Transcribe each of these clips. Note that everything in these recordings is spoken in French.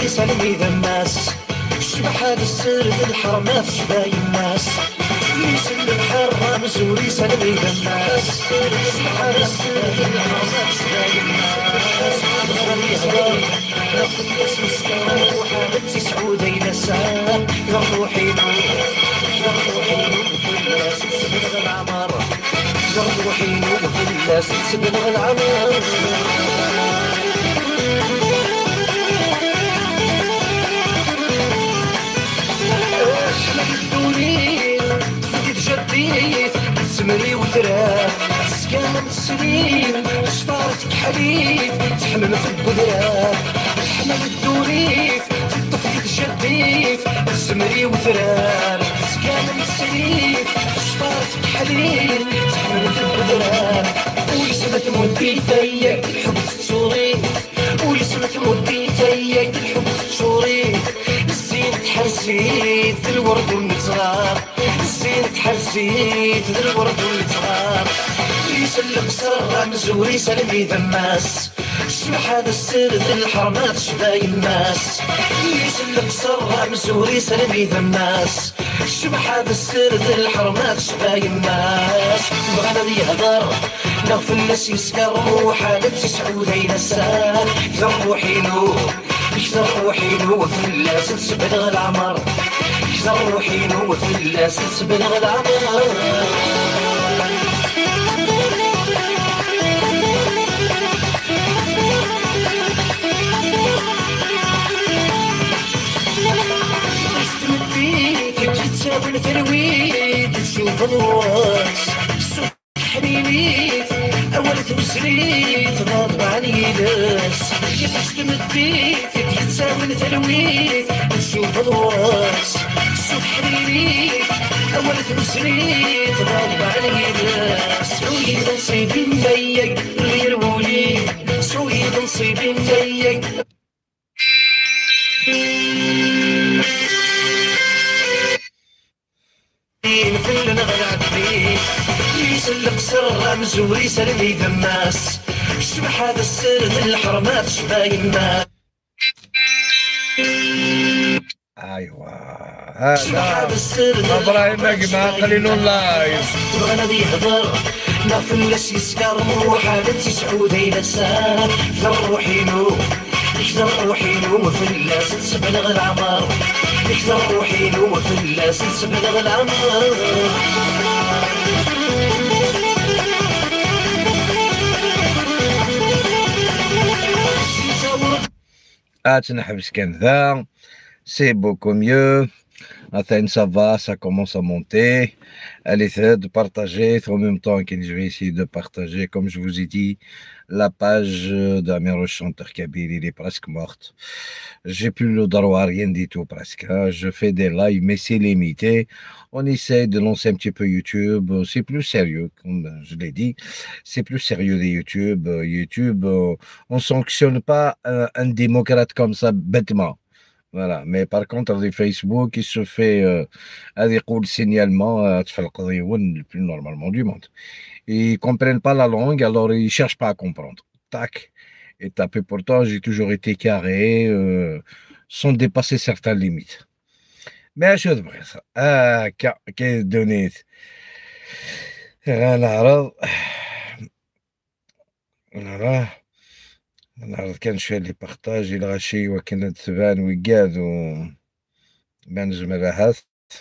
مزوري سالمي ذا الناس الشبح هذا السر ذي الحرمات شباي الناس يسلم الحرة مزوري سالمي ذا الناس الشبح هذا السر ذي الحرمات شباي الناس مزوري هضر ناخذ الناس مسكرة وحالتي سعودي نساء ذا روحي نور ذا روحي نور في الناس تسبغ العمر ذا روحي نور في الناس تسبغ العمر تسمري وثراه سكانة السنين شفارتك حليف تحمل في البذرات حمل الدوريف في الطفيف الشديف تسمري وثراه سكانة السنين شفارتك حليف تحمل في البذرات ويسمة مودي ثيك الحب تصوريف ويسمة مودي ثيك الحب تصوريف الزين تحرسيت الورد والمزرار الزين تحرسيت الورد والمزرار يسلم سر مزوري سلمي ذماس الشبح هذا السر ذي الحرمات شباي الناس يسلم سر مزوري سلمي ذماس الشبح هذا السر ذي الحرمات شباي الناس بغانا ذي هضر نغفل الناس يسكر وحالتي سعودي نسان كثر روحي نور كثر روحي نور في الناس تسبغ العمر كثر روحي نور في الناس تسبغ العمر تساوي ثرويت تشوف الراس السوق حنينيت اول تمسريت غاضب علي ناس تستمد بيت تساوي ثرويت تشوف الراس السوق حنينيت اول تمسريت غاضب علي ناس سويد نصيبي مضيق غير ولي سويد نصيبي مضيق فين نغرق فيه يسلق سر مزوري سلمي ذماس الشبح هذا السر ذي الحرمات شباي الناس ايوا هذا ابراهيم نجمة قليل لايف وانا ذي هضر ناف الناس يسكر وحالتي سعودي نسان كثر روحي نور كثر روحي نور في الناس تسبغ العمر كثر روحي نور في الناس تسبغ العمر نحبس كان ذا سي بوكو ميو Athènes, ça va, ça commence à monter. Allez, de partager. En même temps que je vais essayer de partager, comme je vous ai dit, la page d'Amir chanteur Kabir, il est presque morte. J'ai plus le droit à rien du tout presque. Je fais des lives, mais c'est limité. On essaie de lancer un petit peu YouTube. C'est plus sérieux, comme je l'ai dit. C'est plus sérieux de YouTube. YouTube, on sanctionne pas un démocrate comme ça bêtement. Voilà, mais par contre, avec Facebook, il se fait le signalement le plus normalement du monde. Ils ne comprennent pas la langue, alors ils ne cherchent pas à comprendre. Tac, et taper. Pourtant, j'ai toujours été carré, sans dépasser certaines limites. Mais je devrais ça. Qu'est-ce donné voilà. النهار كان شويه لي بارطاج الغشي وكانت تبان وكاد و بان جمالها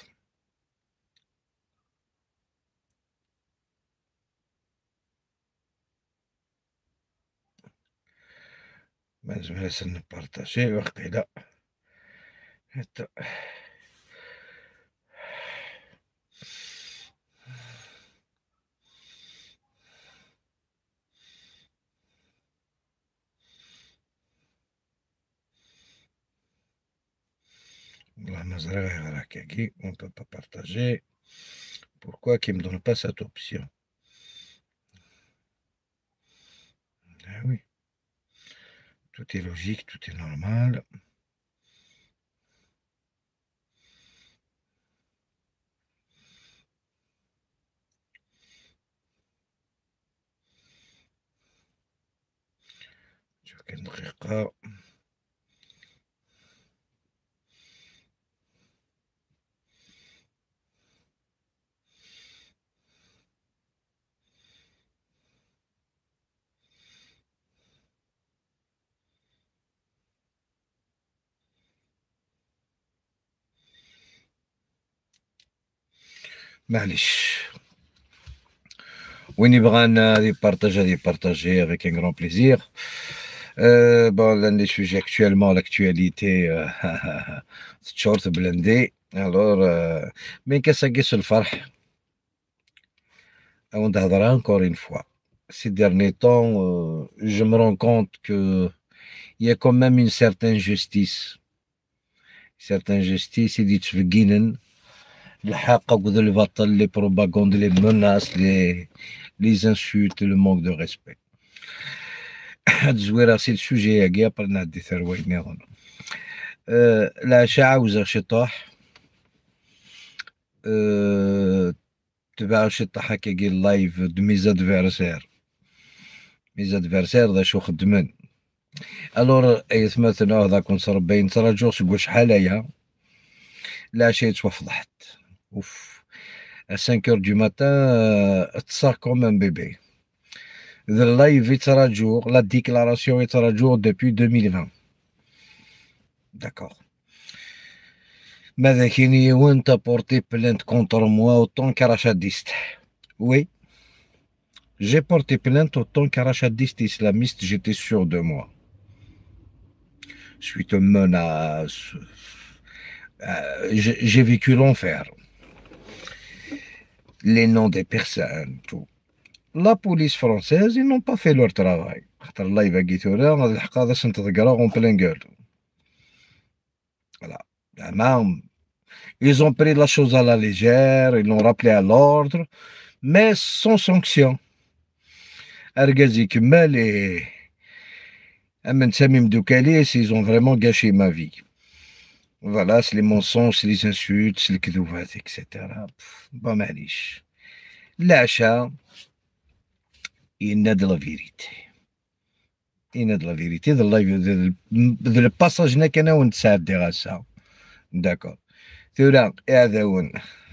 بان جمالها نبارطاجي وقيلا حتى والله مازال غير هكاكي on peut pas partager. Pourquoi qu'il me donne pas cette option? Ah oui, tout est logique, tout est normal. شوف كان دقيقة معليش وين يبغى دي بارطاجي avec un grand plaisir. Bon, l'un des sujets actuellement, l'actualité, short blindé. Alors, mais qu'est-ce que c'est le فرح on d'hadra encore une fois. Ces derniers temps, je me rends compte que il y a quand même une certaine justice. Certaine justice, il dit تفقينن الحق وذو الباطل les propagandes, les menaces, les insultes, le manque de respect. هاد الزويرة سي السوجي هاكي ابري نعدي ثروة نظن. العشاء عاوزة شطاح. تبع شطاح هكاكي اللايف دو ميزادفيرسير. ميزادفيرسير ذا شو خدمن. الور ايث مثلا هذاك نصربين تراجعو تقول شحال هيا. العشاء توفضحت. اوف. à 5 heures du matin, تصار comme un bébé. Le live يتراجعو, la déclaration يتراجعو depuis 2020. D'accord. ماذا كيني وانت porté plainte contre moi autant qu'arachadiste. Oui. J'ai porté plainte autant qu'arachadiste islamiste, j'étais sûr de moi. Suite aux menaces, j'ai vécu l'enfer. Les noms des personnes, tout. La police française, ils n'ont pas fait leur travail. En plein gueule. Voilà. Ils ont pris la chose à la légère, ils l'ont rappelé à l'ordre, mais sans sanction. Argazi Kemal et Amen Samim Doukalis, ils ont vraiment gâché ma vie. Voilà, c'est les mensonges, c'est les insultes, c'est les kdouvat, etc. Bon, malish. L'achat, il n'a de la vérité. Il n'a de la vérité. Le passage n'est qu'un on s'est adhéré à ça. D'accord. ثورة هذا هو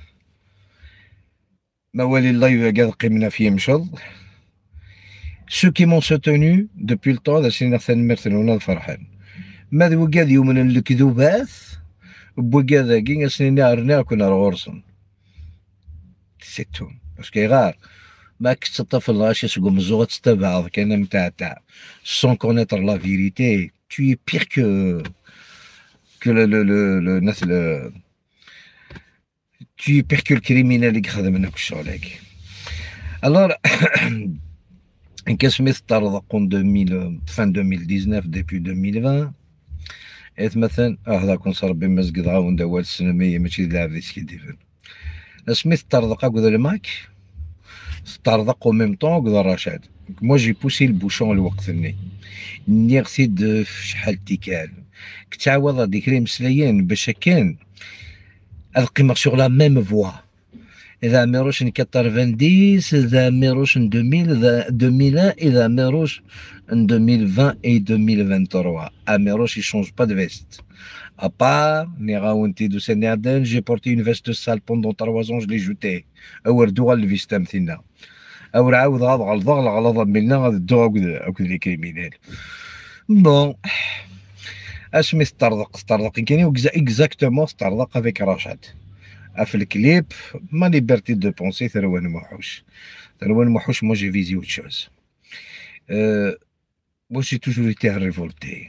ما ولي اللايف قاعد قيمنا فيه مشض. Ceux qui m'ont soutenu depuis le temps, là c'est Nathan Mertenouna فرحان. ماذا وقاد يومنا الكذوبات وبقاد ذاكين سنين عرنا كنا رغورسن. سيتو. بس كي غار ما كنت تطفل غاشي سقو مزوغة تستبعض كان متاع sans connaître la vérité. Tu es pire que le tu es pire que le criminel qui خدم منك الشغل. Alors كاسميت طردق fin 2019 depuis 2020 ايت مثلا هذاك نصربي مسجد غاون دوال السنمية ماشي لعب ديسكي ديفن سميت طردق قد الماك طردق au même temps قد رشاد. moi j'ai poussé le bouchon الوقت ني غسيد في شحال تيكال كنت عاوض هاديك لي مسليين باش كان القيمة sur la même voie. إذا ميروش 90 إذا ميروش 2001 إذا ميروش 2020 et 2023 ميروش il change pas de veste à part نيغاونتي دو سنادن j'ai porté une veste sale pendant 3 ans je l'ai jetée أوردو غا الفيست مثلنا أو عاود غاض غلظة غلظة منا غاد الدو أكد لي كريمينال. بون اسمي طردق كاين اكزاكتومون طردق افيك رشاد في الكليب ما ليبرتي دو بونسي ثروان موحوش. ثروان موحوش moi j'ai visé autre chose. Moi j'ai toujours été révolté.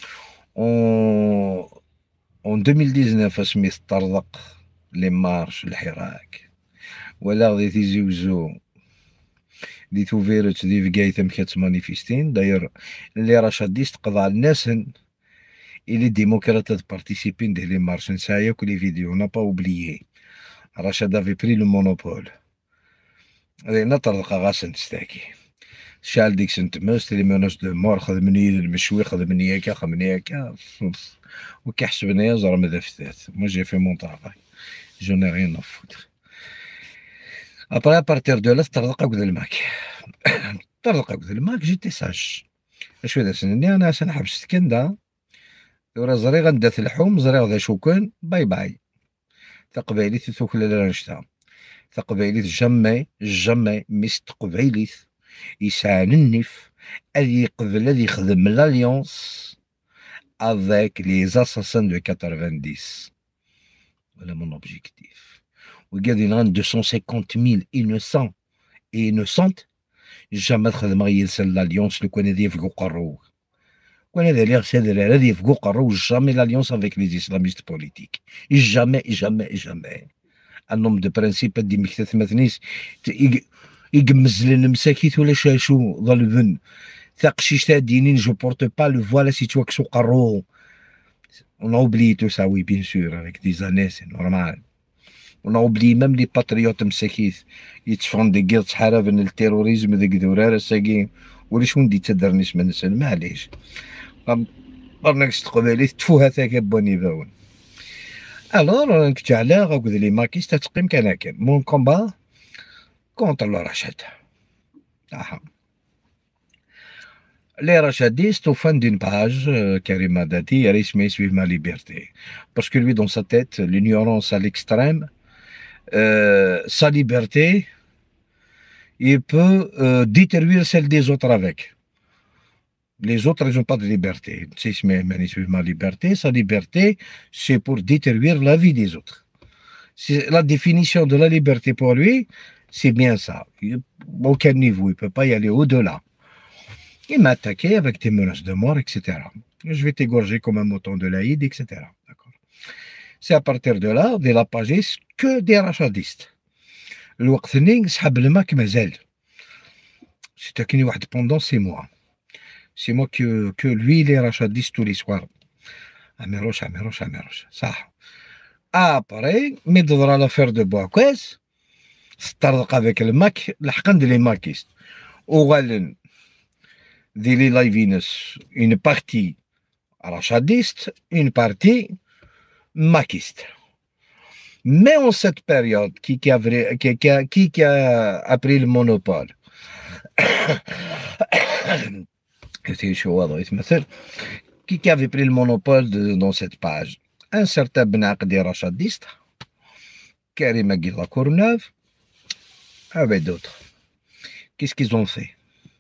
En 2019 اسمي طردق لي مارش الحراك ولا غادي تيزوزو دي توفيرت دي فكايتم كات مانيفيستين داير اللي رشاديست قضى على الناس et les démocrates de participer dans les marches. Ça y est que les vidéos, on n'a pas oublié. Rachad avait pris le monopole. نطرق غاسن تستاكي. شال ديك سنت مست لي مناش دو مور خدمني المشوي خدمني هكا خدمني هكا وكيحسبني زرا ماذا فتات. moi j'ai fait mon travail. j'en ai rien à foutre. Après à partir de là طرق قد الماك. طرق قد الماك جيتي ساج. اش هذا سنني انا سنحبس سكندا ورا زري غندات الحوم زري غدا شو كان باي باي. تقبايليت توكل لا نشتا تقبايليت جامي ميس تقبايليت يسعى النف اللي قبل اللي يخدم l'alliance avec les assassins de 90. Voilà mon objectif. وقاعد ينغن 250,000 innocents et innocentes jamais خدمة يلسن l'alliance لو كان هذا يفقو قرو كان هذا اللي غسل هذا يفقو قرو jamais l'alliance avec les islamistes politiques jamais un homme de principe دي مكتث مثنيس يقمز لنا مساكيت ولا شاشو ظلبن ثقشيش تاع دينين جو بورte pas le voile si tu vois que سو قرو on a oublié tout ça oui bien sûr avec des années c'est normal. On a oublié même les patriotes مساكيت يتفهم دي قيرت حارة من التيروريزم ذاك ذورار ساكين ولا شون دي تدرنيش من السن معليش برناكس تقبالي تفوها ثاك بوني باون الور كنت على غاكد لي ماكيس تتقيم كان مون كومبا كونتر لو رشاد Les rachadistes, au fin d'une page, Karim Haddadi, il suit ma liberté. Parce que lui, dans sa tête, l'ignorance à l'extrême, sa liberté, il peut détruire celle des autres avec. Les autres, ils n'ont pas de liberté. Il suit ma liberté. Sa liberté, c'est pour détruire la vie des autres. La définition de la liberté pour lui, c'est bien ça. Aucun niveau, il ne peut pas y aller au-delà. Il m'a attaqué avec des menaces de mort, etc. Je vais t'égorger comme un mouton de l'Aïd, etc. C'est à partir de là, de la page, que des rachadistes. الوقت سحب الماء كما زال. C'était qu'une واحد pendant 6 mois. 6 mois que lui, les rachadistes tous les soirs. Amiroche. صح. Après, mais dans l'affaire de Bouakwes, استرزق avec الماك لحقن لي ماكيست. وغالن des Livinus, une partie rachadiste, une partie maquiste. Mais en cette période, qui a pris le monopole qui avait pris le monopole dans cette page? Un certain Ben Aqdi rachadiste, Karim Aguila Courneuve, avec d'autres. Qu'est-ce qu'ils ont fait?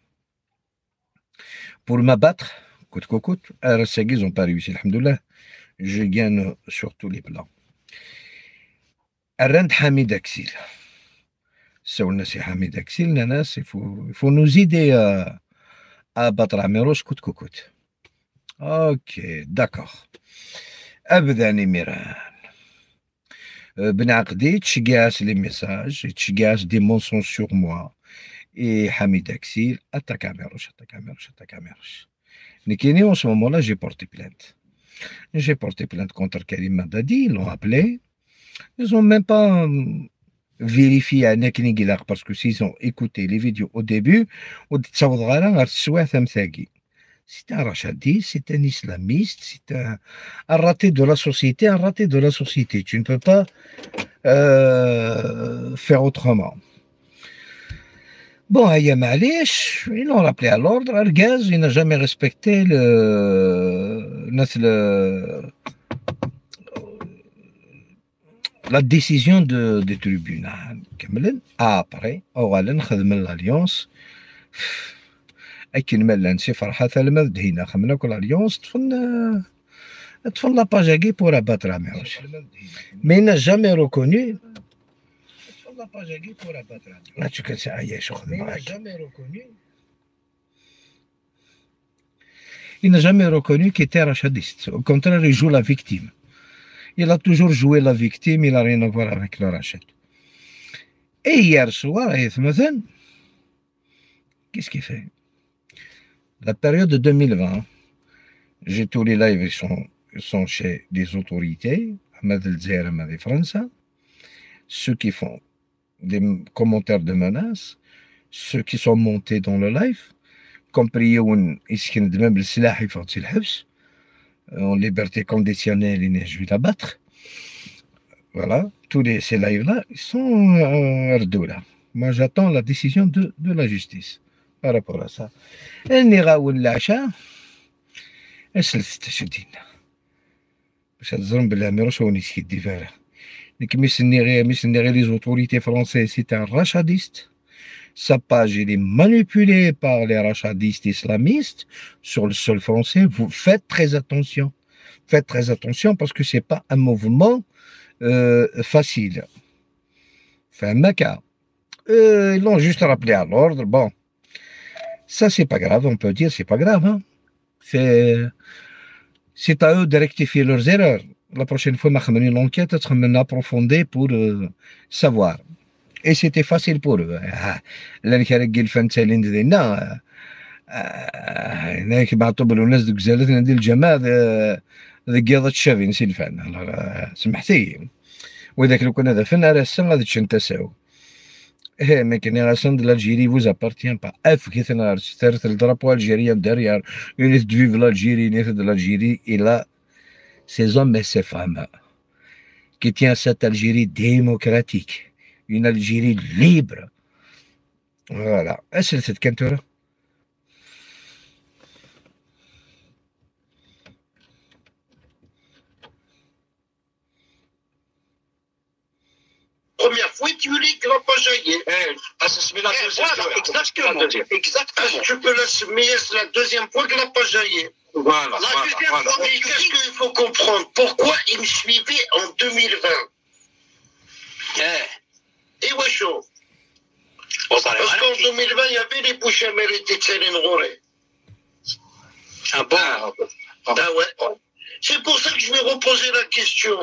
Pour m'abattre, coûte que coûte, ils n'ont pas réussi, alhamdoulilah. Je gagne sur tous les plans. Arend Hamid Aksil. C'est Hamid Aksil, Nanas, il faut nous aider à abattre Amiroche coûte que coûte. Ok, d'accord. Abdani Miran. Ben Aqdi, tchigas les messages, tchigas des mensonges sur moi. Et Hamid Aksil attaque Amiroche. Nikini, en ce moment-là, j'ai porté plainte. J'ai porté plainte contre Karim Haddadi, ils l'ont appelé. Ils n'ont même pas vérifié à Nekini Gilar parce que s'ils ont écouté les vidéos au début, c'est un rachadiste, c'est un islamiste, c'est un raté de la société. Tu ne peux pas faire autrement. Bon, ils l'ont rappelé à l'ordre. Argaz, il n'a jamais respecté la décision des tribunaux. Après, أولاً خدم l'alliance. أكين ملانسي فرحة ثلمذ دهينا خمنا كل alliance تفن la page agée pour abattre Amiroche. Mais il n'a jamais reconnu. Là, tu sais, il n'a jamais reconnu qu'il était rachadiste. Au contraire, il joue la victime. Il a toujours joué la victime, il n'a rien à voir avec le rachat. Et hier soir, qu'est-ce qu'il fait? La période de 2020, j'ai tous les lives, ils sont chez des autorités, à Madel à France, ceux qui font des commentaires de menaces, ceux qui sont montés dans le live, compris même le silah en liberté conditionnelle, je vais l'abattre. Voilà, tous ces lives-là, ils sont là. Moi, j'attends la décision de la justice par rapport à ça. Elle n'ira où l'achat, elle se laisse tachadine. Je suis différent. Les autorités françaises, c'est un rachadiste. Sa page, il est manipulé par les rachadistes islamistes sur le sol français. Vous faites très attention. Faites très attention parce que c'est pas un mouvement facile. فهمك. Ils l'ont juste rappelé à l'ordre. Bon, ça, c'est pas grave. On peut dire c'est pas grave. Hein. C'est à eux de rectifier leurs erreurs. La prochaine fois, on une enquête approfondie pour savoir. Et c'était facile pour eux. Là, هناك بعثوا بالناس دوك زالتنا ديال الجماعة ذيك قياضة الشافي نسي الفن سمحتي وذاك لو كان هذا فن راه السن غادي تشنتساو mais que génération de l'Algérie vous appartient pas. C'est le drapeau algérien derrière. Une de vivre l'Algérie, une de l'Algérie. Et là, ces hommes et ces femmes qui tiennent cette Algérie démocratique, une Algérie libre. Voilà. Est-ce que c'est cette première fois, tu dis qu'il va pas jaillir. Voilà, exactement. Exactement. Tu peux l'assumer, c'est la deuxième fois qu'il n'a pas jailli. Voilà. La deuxième fois, mais qu'est-ce qu'il faut comprendre? Pourquoi il me suivait en 2020? Et ouais, chaud. Parce qu'en 2020, il y avait les bouches à mériter de Céline Rouré. Ah bon? Ah ouais. C'est pour ça que je vais reposer la question.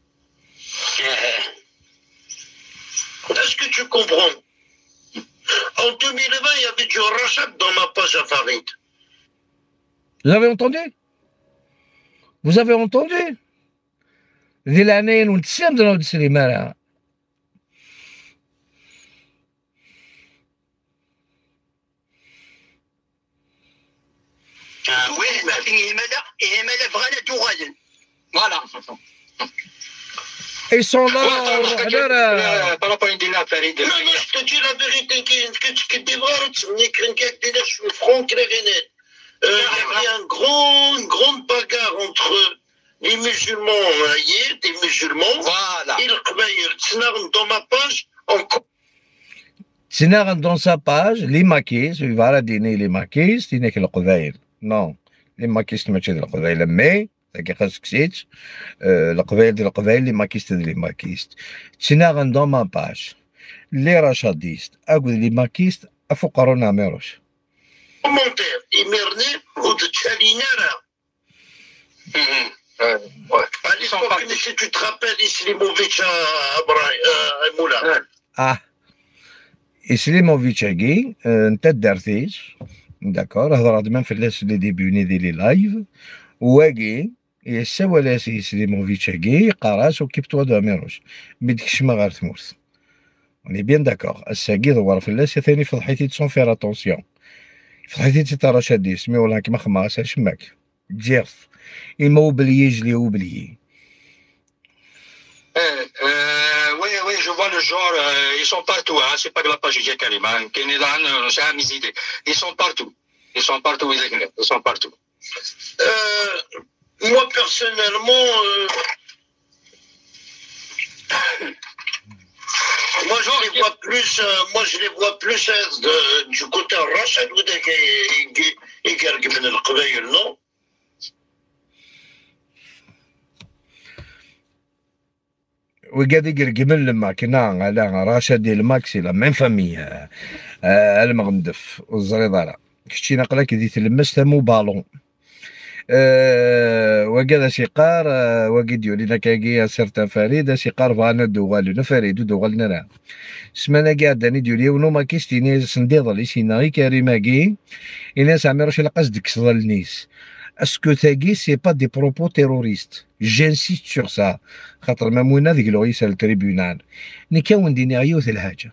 Est-ce que tu comprends? En 2020, il y avait du rachat dans ma page à Farid. Vous avez entendu? Vous avez entendu? ذي العنين ونتسام دراو تسليمانا. Oui, voilà. Ils sont là. Non, je te dis la vérité. Il y a une grande bagarre entre les musulmans, des musulmans. Voilà. Et le Kbaïr. Dans ma page, تناغن dans sa page, les maquis, il va dîner les maquis, c'est n'est que le Qbaïl. Non, les maquis, ماشي ديال القبائل مي كي خاصك سيت القبائل ديال القبائل لي ماكيست ديال لي ماكيست تناغن dans ma page les rachadistes اقول لي ماكيست افقروا ناميروش commentaire Imerné ou de Tchalinara. À l'époque, si tu te rappelles, Islimovic à Moula. Ah, Islimovic agui, انت دارتيش داكور هضرات من في لي ديبيوني ديال لي لايف واكي يساوى لاسي سليموفيتش agui قراش وكيبتوا داميروش ميديكش ما غير تموت. On est bien d'accord. الساقي دوار في اللاس ثاني فضحيتي تسون فير اتونسيون. فضحيتي تي رشاد سمي ولا كيما خماس شماك جيرف il m'a oublié, je l'ai oublié. Oui, je vois le genre, ils sont partout, hein. C'est pas de la page de Karim, hein. Ils sont partout. Ils sont partout, ils sont partout. Moi, personnellement, moi, je les vois plus du côté Rachad ou de non? وقاعد يقرقمن لما كنا على راشد ديال الماكسي لا ميم فامي المغندف والزريضه كشتي نقلا كي تلمس تمو بالون وقاعد سيقار وقيد يولينا كاكي سيرتان فريد سيقار فانا دوغالنا فريد دوغالنا راه سمانا قاعد اني ديولي ونو ما كيستيني سنديض لي سيناغي كريماكي الناس عميروش القصد كسر النيس. Est-ce que c'est pas des propos terroristes? J'insiste sur ça. خاطر مامونا ذيك الرئيس التريبيونال نكون دينايو في الحاجة.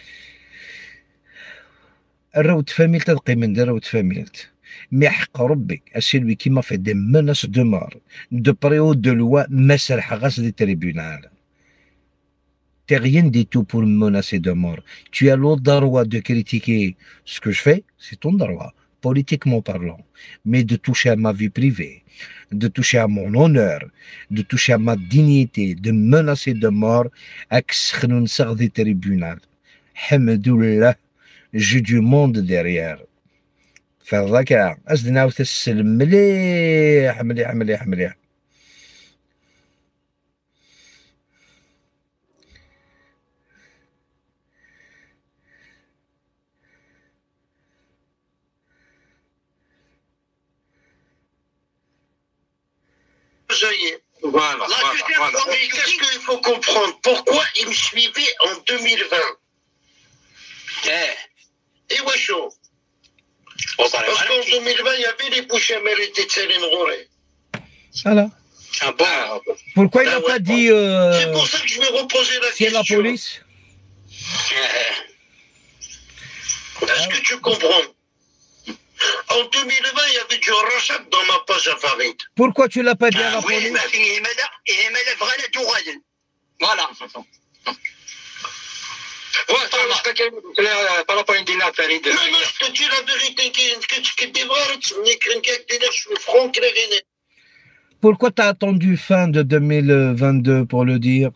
الروت فاميلت تدقي من دروت فاميلت. مي حق ربي السلوي كيما في دي menaces de mort de période de loi مسرح غاس دي تريبيونال. T'es rien du tout pour me menacer de mort. Tu as le droit de critiquer ce que je fais, c'est ton droit. Politiquement parlant, mais de toucher à ma vie privée, de toucher à mon honneur, de toucher à ma dignité, de menacer de mort, أكسخنون سغ des tribunaux. Hamdoulilah, j'ai du monde derrière. فذاك أزدنا وتسلم مليح مليح مليح مليح. envoyé. Voilà, La voilà, deuxième voilà. fois, mais qu'est-ce qu'il faut comprendre? Pourquoi il me suivait en 2020? Et ouais, chaud. Parce qu'en 2020, il y avait les bouches à mériter de Céline Rouré. Voilà. Ah bon? Pourquoi il Ah n'a ouais, pas dit c'est pour ça que je vais reposer la c'est question. la police? Est-ce que tu comprends? En 2020, il y avait du rachat dans ma page à Farid. Pourquoi tu l'as pas dit à la Oui, police? ما فيه ماذا؟ إيه ماذا بغينا توغادن. Voilà. Ouais, ça marche. Pas la peine d'y فريد. Non, non, je te dis la vérité, que tu démarres, tu n'es qu'un gars qui je suis franc, clair. Pourquoi tu as attendu fin de 2022 pour le dire?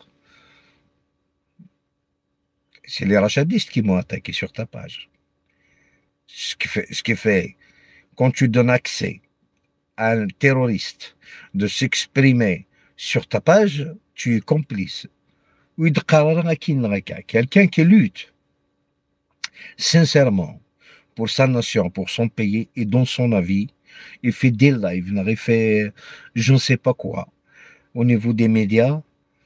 C'est les rachadistes qui m'ont attaqué sur ta page. Ce qui fait, quand tu donnes accès à un terroriste de s'exprimer sur ta page, tu es complice. Quelqu'un qui lutte sincèrement pour sa nation, pour son pays et dans son avis, il fait des lives, il fait je ne sais pas quoi au niveau des médias.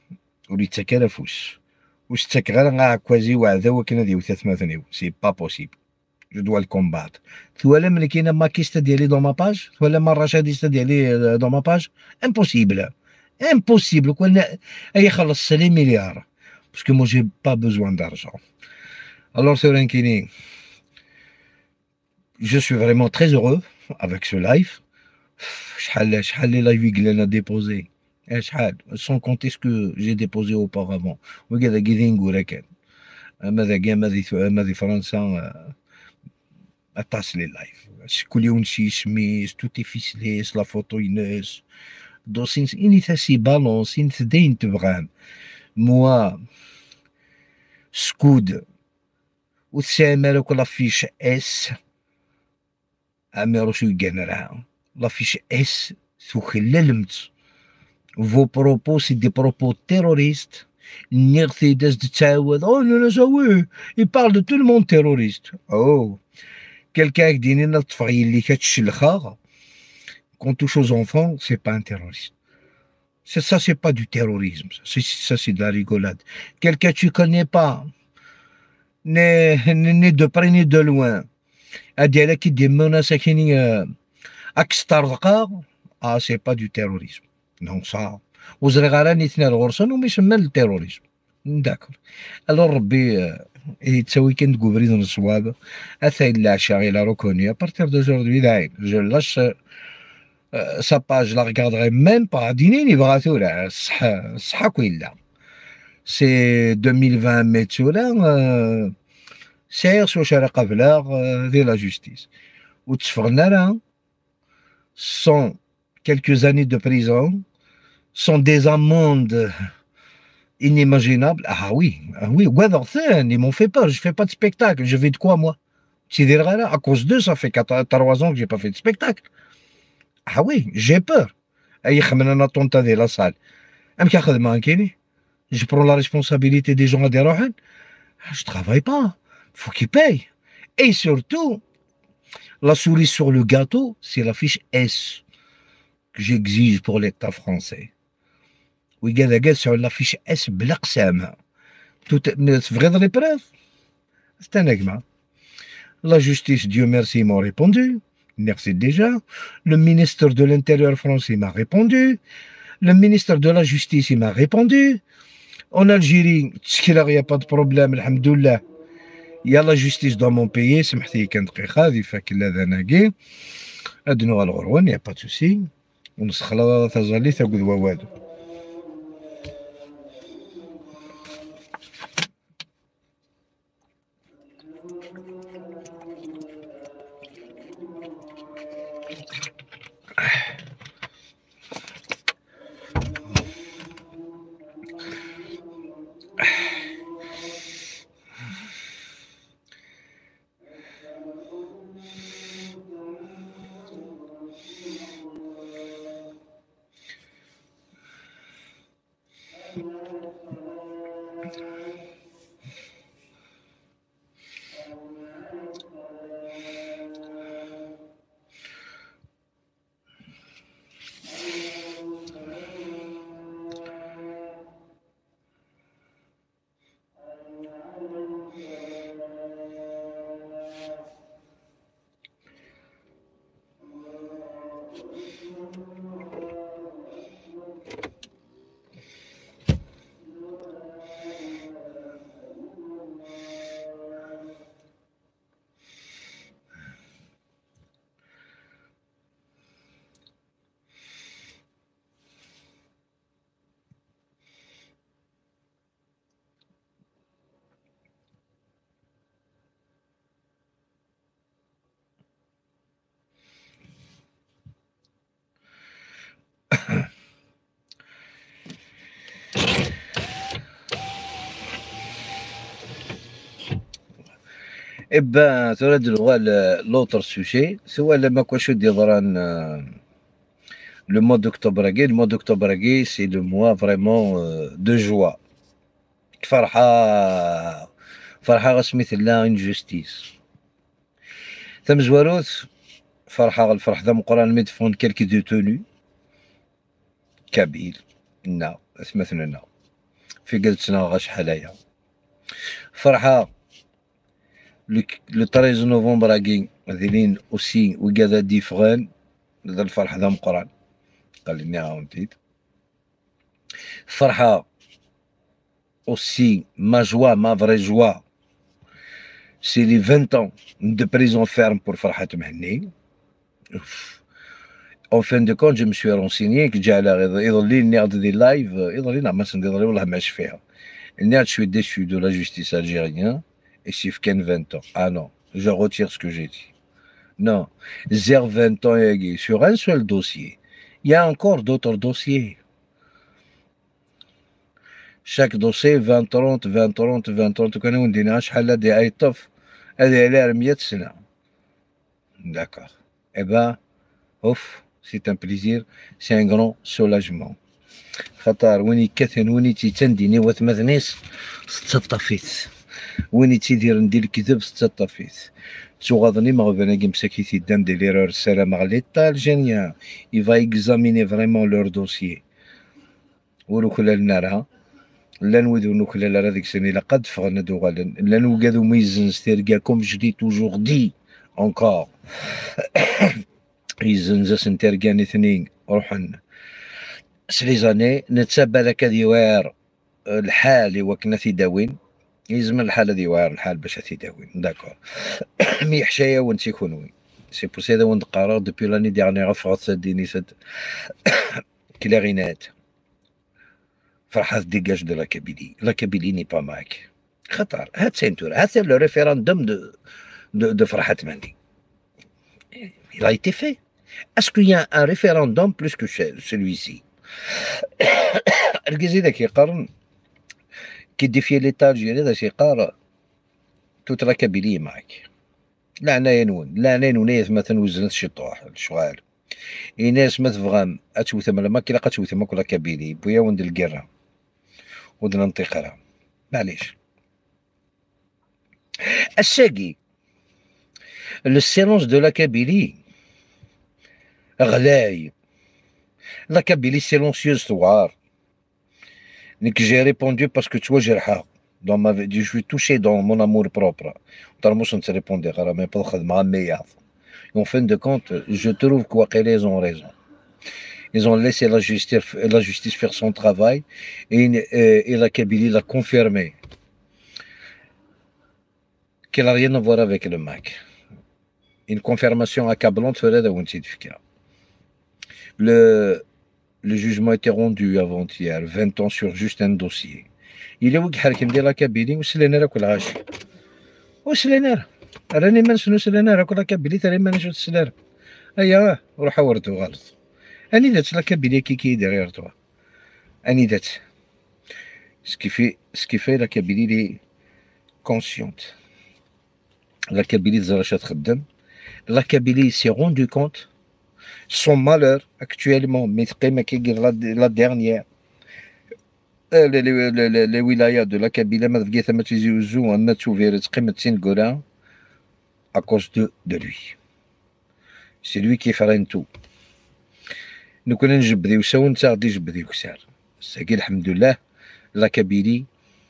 C'est pas possible. Je dois le combattre. Tu vois, les qui n'a pas qui dans ma page, tu vois, les marachadistes dans ma page, impossible. Impossible. C'est les milliards. Parce que moi, j'ai pas besoin d'argent. Alors, c'est Renkini, je suis vraiment très heureux avec ce live. شحال les live que l'on a déposé. Sans compter ce que j'ai déposé auparavant. وكذا كذا نقول هكا. ماذا كان ماذا فرنسا أطاس لي لايف. كل يوم شي سميس توتي فيسليس لا فوتو ينس. دوسين إني تاسي بالونس إني تدين تبغان. موا سكود وتسامر ولا فيش اس أميرو شو يقنرها لا فيش اس سو خلالمت. Vos propos, c'est des propos terroristes. Oh, non, non, il parle de tout le monde terroriste. Oh, quelqu'un qui dit qu'on touche aux enfants, c'est pas un terroriste. Ça, c'est pas du terrorisme. Ça, c'est de la rigolade. Quelqu'un que tu connais pas, ni de près ni de loin, a dit qui des menaces ah, c'est pas du terrorisme. Non, ça. وزرغاران يتنال غرسون وما يسمى التيروريزم. داكور. الو ربي يتساوي كان تقوبريد الصواب اثاي العشاء الى ركوني ابارتير دو جوردوي داين جو لاش sa page, je la regarderai même pas. Dîner, il va tout là. C'est quoi là? C'est 2020, mais tout là. C'est sur le Kavlar de la justice. Ou Tsfarnara, sont quelques années de prison, sont des amendes inimaginables. Ah oui, ils m'ont fait peur. Je fais pas de spectacle. Je vais de quoi, moi? À cause d'eux, ça fait 3 ans que j'ai pas fait de spectacle. Ah oui, j'ai peur. La salle. Je prends la responsabilité des gens à Derohan. Je travaille pas. Faut qu'ils payent. Et surtout, la souris sur le gâteau, c'est la fiche S que j'exige pour l'État français. Oui, sur la fiche S, tout est vrai dans les preuves. C'est un élément. La justice, Dieu merci, m'a répondu. Merci déjà. Le ministre de l'Intérieur français m'a répondu. Le ministre de la Justice, il m'a répondu. En Algérie, il n'y a pas de problème, alhamdoulilah. Il y a la justice dans mon pays. سمحتي كان دقيقة هذه فاكل هذا ناقي. أدنو الغروان, il n'y a pas de souci. ونسخلا تزالي تاخذ ووالو. Eh ben, ثورة اللغة l'autre sujet, سواء لما كواش يضران le mois d'octobre. Le mois d'octobre, c'est le mois vraiment de joie. فرحة فرحة سميت لها une justice. ثم زواروث فرحة الفرح ذا مقران مدفون كالكي دو توني كابيل نا مثلنا في قلتنا غا شحال هيا فرحة لو 13 نوفمبر كين ذيلين اوسي وكذا ديفغان ذا الفرح ذا مقران قال لي عاونتيت فرحة aussi ma joie, ma vraie joie, c'est les 20 ans de prison ferme pour Farhat Mehni. En fin de compte, je me suis renseigné que j'ai des lives, je suis déçu de la justice algérienne et c'est 20 ans. Ah non, je retire ce que j'ai dit. Non, 20 ans sur un seul dossier. Il y a encore d'autres dossiers. Chaque dossier 20 30 20 30 20 30 كانوا ندينا شحال هادي اي طف هذه على 100 سنه. D'accord. Eh ben, ouf, c'est un plaisir, c'est un grand soulagement. خاطر وين يكثن وين تيتنديني وثمثنيس ستطفيت وين تيدير ندير الكذب ستطفيت تغاضني ما غبنا مساكيتي دام دي ليرور السلام على ليتا الجينيا il va examiner vraiment leur dossier ولو كل النارها لا نوذو نوكلا لا هذيك السنه لا قد فغنا دوغالا لا نوكادو ميزن ستيركاكم جدي توجور دي اونكور يزن زاسن تيركاني اثنين روحن سليزاني نتسابى لك ديوار الحال وكنا في داوين يزمن الحال ديوار الحال باش في داوين داكور مي حشايا وانت يكون وين سي بو سي دا وند قرار دوبي لاني ديرنيغ فغت ديني سد كلاغينات فرحة dégage de la Kabylie. La Kabylie n'est pas معك. خطر. هاد سينتور. هاد c'est le référendum de Farhat Mehni. Il a été fait. Est-ce qu'il y a un référendum plus que celui-ci? الكيزي ذاك يقارن كي ديفي ليتا الجيري ذا يقارن توت لا كابيلية معك. لا أنا ينون لا أنا ينونيث مثلا وزنت شي طوح الشغال. إناس ما تفغام أتوث ما كي لاقا توث ما كلا كابيلي بويا وند القرة ود ننطقها معليش الساقي لو سيلونس دو لا كابيلي غلاي لا كابيلي سيلونسيوز ثوار نيك جي ريبوندو باسكو توا جرحا دون ما جو سوي توشي دون مون امور بروبر طرموش نتريبوندي غير ما يبقى خدمة مياض en fin de compte je trouve qu'ils ils ont raison. Ils ont laissé la justice faire son travail et la Kabylie l'a confirmé qu'elle n'a rien à voir avec le MAC. Une confirmation accablante ferait de Wunsidfika. Le jugement a été rendu avant-hier, 20 ans sur juste un dossier. Il est où qui a la Kabylie ou c'est l'énergie qu'on lâche? Ou c'est l'énergie? راني ما نسنوس لنا راه كل كابيلي تاني ما نشوف السلام ايوا روح ورتو غلط اني دات لا كابيلي كي دير توا اني دات سكيفي لا كابيلي لي كونسيونت لا كابيلي زراشا تخدم لا كابيلي سي روندو كونت سون مالور اكتويلمون مي تقيمه كيدير لا ديرنيير les wilayas de la Kabylie ما تبقى ثما تيزيوزو ما توفير تقيمه تينكورا à cause de lui. C'est lui qui freine tout. Nous connaissons Jbdi ou Saoun Sardi Jbdi ou Sar. C'est alhamdoulilah, la Kabylie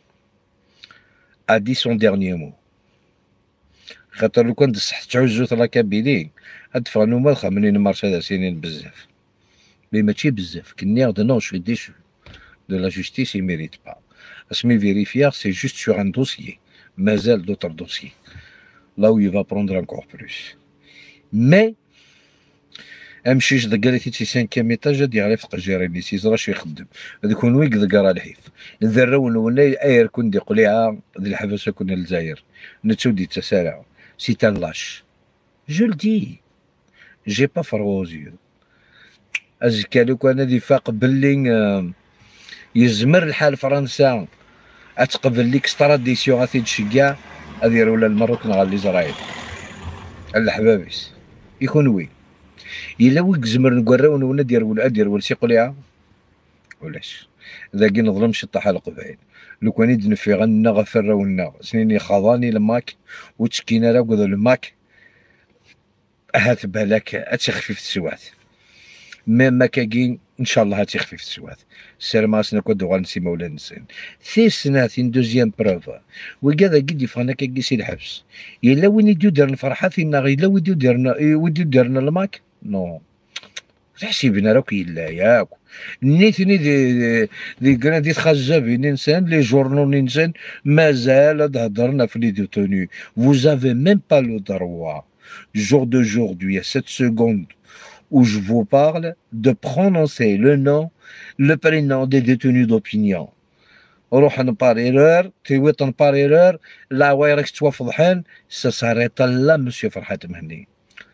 a dit son dernier mot. خاطر لو كان تصح تعزوت لا كابيلي هاد فرانوما خامنين مارشا سنين بزاف، مي ماشي بزاف كني غدا نو شوي ديشو دو لا جوستيس يميريت با، اسمي فيريفيار سي جوست سور ان دوسيي، مازال دوطر دوسيي لا و يفا بروندر انكور بلوس. مي امشيش ذكريتي تي سانكيام ايطاج هادي غير فوق جيراني سيز راه شي يخدم هذاك ويك ذكر الحيف ذراون ولا اير كون دي قليعه ذي الحبسه كنا الجزائر نتسودي تسارع سي تان لاش جو لدي جي با فروزيو ازكى لو كان هادي فاق باللي يزمر الحال فرنسا اتقبل ليك ستراديسيون غادي تشكاع هادي ولا المروك نهار ليزرايل الحبابيس يكون وين إلا ويك زمر نقراو ولا دير ولا سي قليعه ولاش ذاكي نظلم شطح القبائل لو كان يدن في غنا غفراونا سنيني خضاني الماك وتشكينا لا قذو الماك هات بالك اتخفيف السوات ما كاين ان شاء الله هتخفيف السوات سير ماسنا كود غنسي مولا نسان ثي سناتين دوزيام بروفا وكذا قد يفانا كيسي الحبس إلا وين يديو دارنا الفرحه فينا غير لا ويديو دارنا الماك نو تحسيبنا راك إلا ياك نيتني دي كرا تخزبين انسان لي جورنال انسان مازال تهضرنا في لي ديتوني vous avez même pas le droit jour d'aujourd'hui à cette seconde où je vous parle de prononcer le prénom des détenus d'opinion. روح نباريرور تيويط نباريرور لا ويرك توفضحان ça s'arrête là monsieur فرحات مهني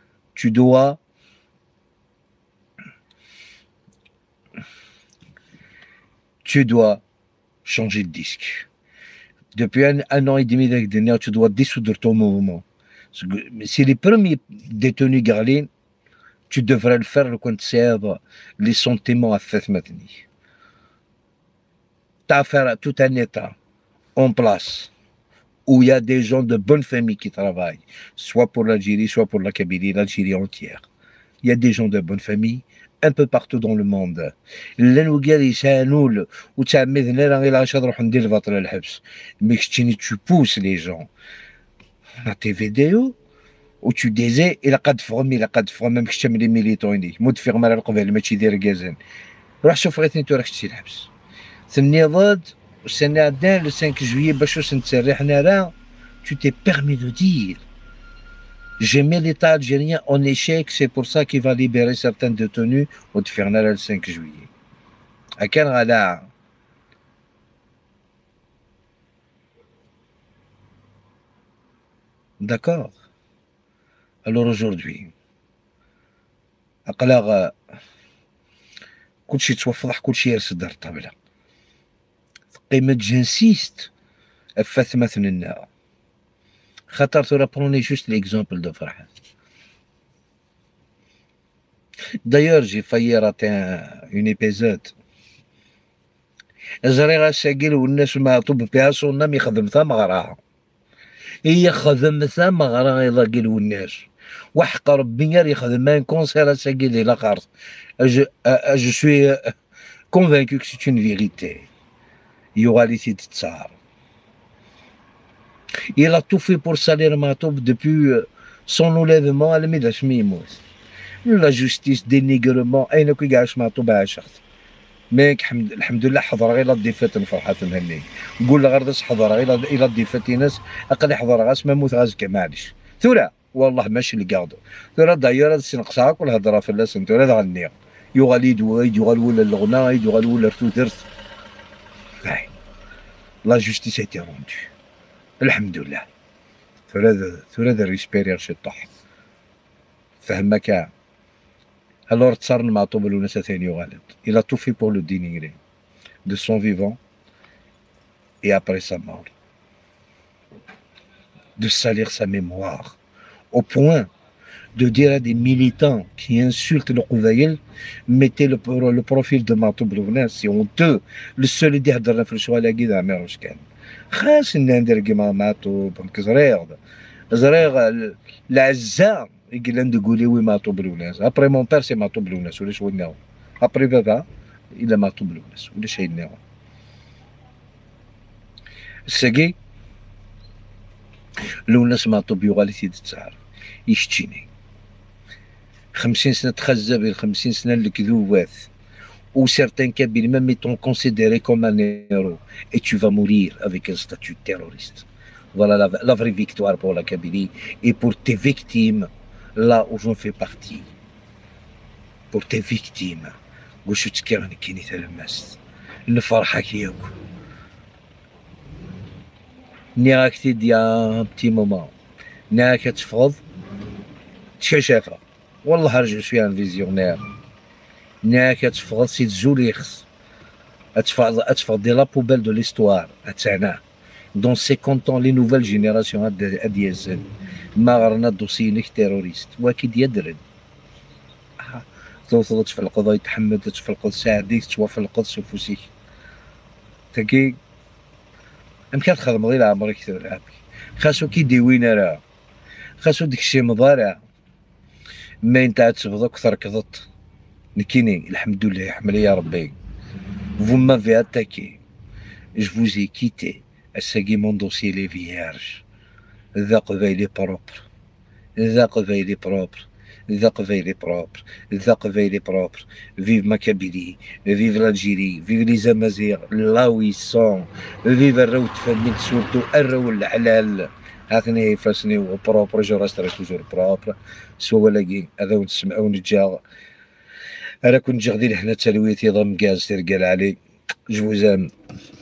tu dois changer de disque. Depuis un an et demi dernier, tu dois dissoudre ton mouvement. Si les premiers détenus garlines, tu devrais le faire quand tu sais les sentiments à fait maintenus. Tu as affaire à tout un État en place où il y a des gens de bonne famille qui travaillent, soit pour l'Algérie, soit pour la Kabylie, l'Algérie entière. Il y a des gens de bonne famille un peu partout dans le monde. Mais tu pousses les gens dans tes vidéos où tu disais il a قد فرمي مش تعمل لي ميليتوني مود فيرما على القبائل ماشي داير كازان روح شوف غير انت راك تشتي الحبس ثني ضد والسنه عدنا لو 5 جويي باش نتسرحنا راه tu t'es permis de dire j'ai mis l'État algérien en échec, c'est pour ça qu'il va libérer certains détenus au Tfirnal le 5 juillet. À quel radar? D'accord. Alors aujourd'hui, أقلاغ كل شيء توفضح كل شيء يرسد الطابلة. قيمة جنسيست أفث مثلنا. خاطر tu reprenez juste l'exemple de Farhat. D'ailleurs, j'ai failli rater une épisode. زريغا ساقيل والناس ما طب بها صونا مي خدمتها مغراها. هي خدمتها مغراها يضاقيل والناس. وحق ربي يخدم ما كونسير ساقيل إلى قارت. Je suis convaincu que c'est une vérité. Il y aura les sites de Tsar. Il a tout fait pour salir Matoub depuis son enlèvement à la Midashmimous. La justice, dénigrement, أين كي قاعش Matoub عاشت. ماك الحمد لله حضر غير الضيفات الفرحة المهنية. نقول لغردس حضر غير إلى الضيفات ناس أقل حضر غاس ما موت غازك معليش. ثورة والله ماشي اللي قاعدو. ثورة دايرة سنقصاك ولا هضرة في الله سنتورة غنية. يغالي دويد يغال ولا الغناء يغال ولا رتو درس. لا جوستيس a été rendue. الحمد لله ثلاثة ريسبيرير شي طح فهمك alors تصارن مع طوبل وناس ثاني غالب il a tout fait pour le dénigrer de son vivant et après sa mort de salir sa mémoire au point de dire à des militants qui insultent le Qoudaïl mettez le profil de Matoub Lounas c'est honteux le seul اللي يهضر في الشوالة كذا ما يعرفش كان خاص ندير كيما ماتو زريغ العزة يقول لنا تقولي وي ماتو بلوناس ابري مون بير سي ماتو بلوناس ولا شويناو ابري بابا الا ماتو بلوناس ولا شيناو الساقي لوناس ماتو بيغالي سيد تسعر يشتيني 50 سنة تخزب 50 سنة الكذوبات. Ou certains Kabyles même t'ont considéré comme un héros et tu vas mourir avec un statut terroriste. Voilà la vraie victoire pour la Kabylie et pour tes victimes, là où j'en fais partie. Pour tes victimes. وشو تكرهني كيني تلمست نفرحك ياكو نياك تديا بتي ماما نياك تفض تكشافة والله رجع فيها فيزيونير نياك تفض سي زوليخس اتفض دي لا بوبيل دو ليستوار اتانا دون 50 ans لي نوفيل جينيراسيون ديال ما غرنا دوسينيك تيروريست واكيد يدرن توصل تفلقض يتحمد تفلقض ساعديك توفلقض سفوسيك تاكي امكان تخدم غير عمرك تلعب خاصو كي ديوينا راه خاصو داكشي مضارع ما انت تبدا اكثر كضط نكيني الحمد لله يحمل يا ربي vous m'avez attaqué je vous ai quitté الساقي mon dossier les vierges ذا قبيلي بروبر ذا قبيلي بروبر ذا قبيلي بروبر ذا قبيلي بروبر فيف ما كابيلي فيف l'Algérie فيف لي زمازيغ لا وي سون فيف الرو تفنيك سورتو الرو الحلال هاثني فاسني وبروبر جو راستري توجور بروبر سوا لاكي هذا ونسمعو نتجا انا كنت جا غادي حنا تلويتي ضم كاز ترقال علي جو زام